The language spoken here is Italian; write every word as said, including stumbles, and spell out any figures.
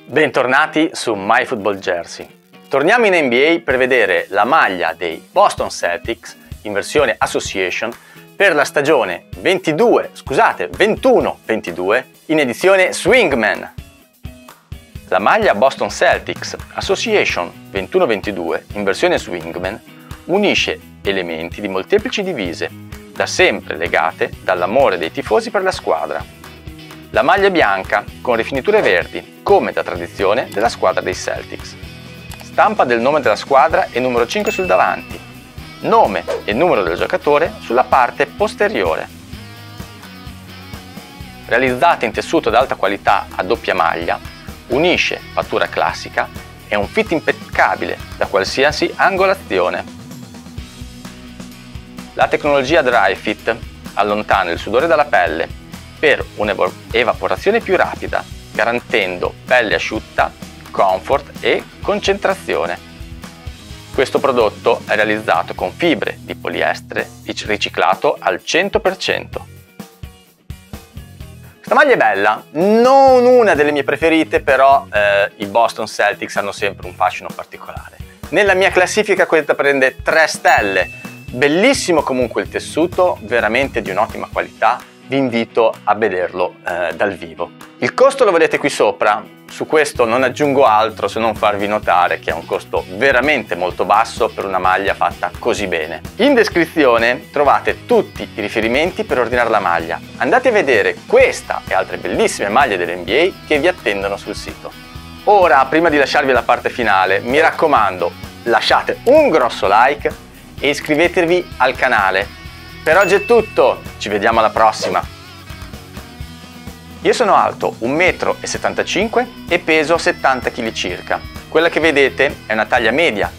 Bentornati su MyFootballJersey. Torniamo in N B A per vedere la maglia dei Boston Celtics in versione Association per la stagione ventidue, scusate, ventuno ventidue in edizione Swingman. La maglia Boston Celtics Association ventuno ventidue in versione Swingman unisce elementi di molteplici divise, da sempre legate dall'amore dei tifosi per la squadra. La maglia è bianca con rifiniture verdi, come da tradizione della squadra dei Celtics. Stampa del nome della squadra e numero cinque sul davanti, nome e numero del giocatore sulla parte posteriore. Realizzata in tessuto ad alta qualità a doppia maglia, unisce fattura classica e un fit impeccabile da qualsiasi angolazione. La tecnologia Dry Fit allontana il sudore dalla pelle per un'evaporazione più rapida, garantendo pelle asciutta, comfort e concentrazione. Questo prodotto è realizzato con fibre di poliestere riciclato al cento per cento. Questa maglia è bella, non una delle mie preferite, però eh, i Boston Celtics hanno sempre un fascino particolare. Nella mia classifica questa prende tre stelle, bellissimo comunque il tessuto, veramente di un'ottima qualità. Vi invito a vederlo eh, dal vivo. Il costo lo vedete qui sopra, su questo non aggiungo altro se non farvi notare che è un costo veramente molto basso per una maglia fatta così bene. In descrizione trovate tutti i riferimenti per ordinare la maglia. Andate a vedere questa e altre bellissime maglie dell'N B A che vi attendono sul sito. Ora, prima di lasciarvi la parte finale, mi raccomando, lasciate un grosso like e iscrivetevi al canale. Per oggi è tutto, ci vediamo alla prossima! Io sono alto un metro e settantacinque e peso settanta chili circa. Quella che vedete è una taglia media